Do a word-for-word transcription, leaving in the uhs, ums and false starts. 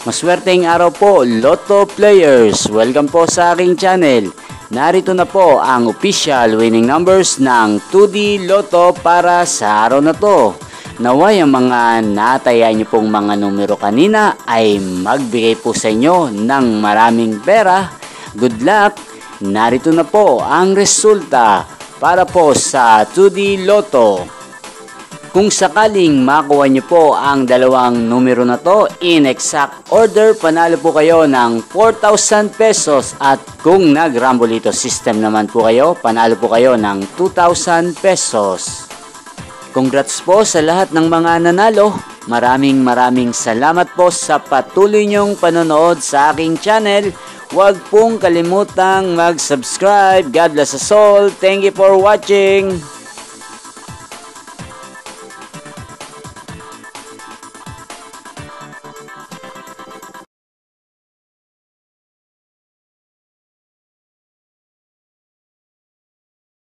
Maswerteng araw po, Lotto Players! Welcome po sa aking channel. Narito na po ang official winning numbers ng two D Lotto para sa araw na to. Naway ang mga nataya nyo pong mga numero kanina ay magbigay po sa inyo ng maraming pera. Good luck! Narito na po ang resulta para po sa two D Lotto. Kung sakaling makuha nyo po ang dalawang numero na to in exact order, panalo po kayo ng four thousand pesos, at kung nag-Rambolito system naman po kayo, panalo po kayo ng two thousand pesos. Congrats po sa lahat ng mga nanalo. Maraming maraming salamat po sa patuloy nyong panonood sa aking channel. Huwag pong kalimutang mag-subscribe. God bless us all. Thank you for watching.